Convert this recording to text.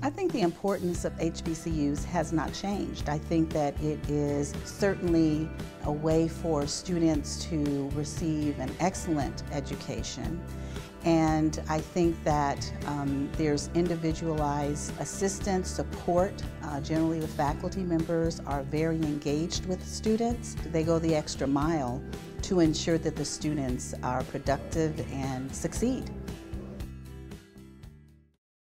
I think the importance of HBCUs has not changed. I think that it is certainly a way for students to receive an excellent education. And I think that there's individualized assistance, support. Generally, the faculty members are very engaged with students. They go the extra mile to ensure that the students are productive and succeed.